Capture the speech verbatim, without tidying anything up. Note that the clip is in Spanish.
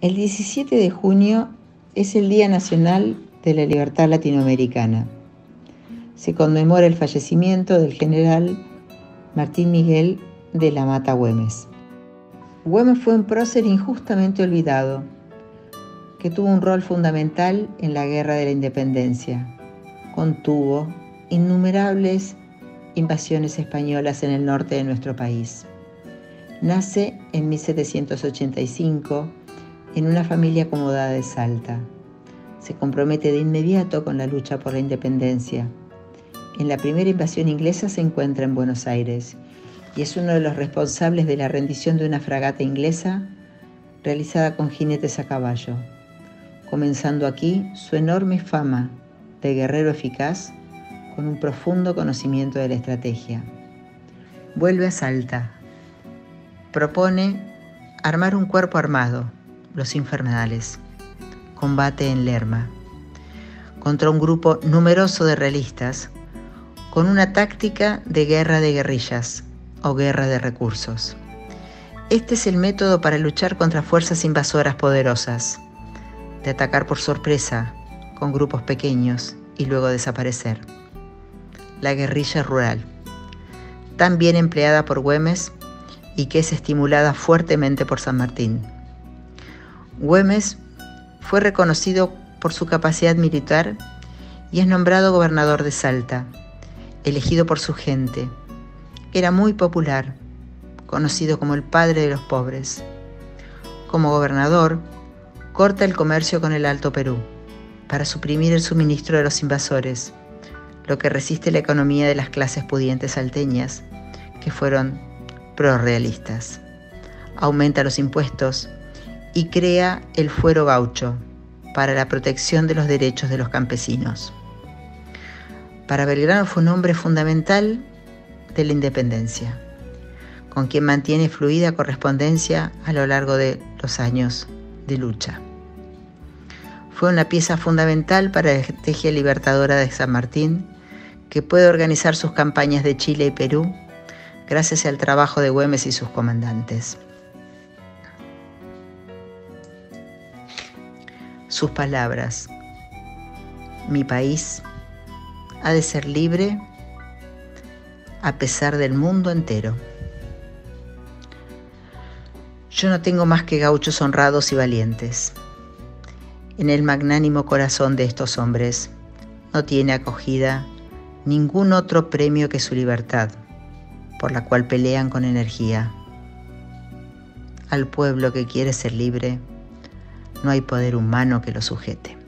El diecisiete de junio es el Día Nacional de la Libertad Latinoamericana. Se conmemora el fallecimiento del general Martín Miguel de la Mata Güemes. Güemes fue un prócer injustamente olvidado, que tuvo un rol fundamental en la Guerra de la Independencia. Contuvo innumerables invasiones españolas en el norte de nuestro país. Nace en mil setecientos ochenta y cinco en una familia acomodada de Salta. Se compromete de inmediato con la lucha por la independencia. En la primera invasión inglesa se encuentra en Buenos Aires y es uno de los responsables de la rendición de una fragata inglesa realizada con jinetes a caballo, comenzando aquí su enorme fama de guerrero eficaz con un profundo conocimiento de la estrategia. Vuelve a Salta. Propone armar un cuerpo armado, los Infernales. Combate en Lerma contra un grupo numeroso de realistas con una táctica de guerra de guerrillas o guerra de recursos. Este es el método para luchar contra fuerzas invasoras poderosas, de atacar por sorpresa con grupos pequeños y luego desaparecer. La guerrilla rural, tan bien empleada por Güemes y que es estimulada fuertemente por San Martín. Güemes fue reconocido por su capacidad militar y es nombrado gobernador de Salta, elegido por su gente. Era muy popular, conocido como el padre de los pobres. Como gobernador, corta el comercio con el Alto Perú para suprimir el suministro de los invasores, lo que resiste la economía de las clases pudientes salteñas, que fueron prorrealistas. Aumenta los impuestos y crea el fuero gaucho para la protección de los derechos de los campesinos. Para Belgrano fue un hombre fundamental de la independencia, con quien mantiene fluida correspondencia a lo largo de los años de lucha. Fue una pieza fundamental para la estrategia libertadora de San Martín, que puede organizar sus campañas de Chile y Perú gracias al trabajo de Güemes y sus comandantes. Sus palabras: mi país ha de ser libre a pesar del mundo entero. Yo no tengo más que gauchos honrados y valientes. En el magnánimo corazón de estos hombres no tiene acogida ningún otro premio que su libertad, por la cual pelean con energía. Al pueblo que quiere ser libre, no hay poder humano que lo sujete.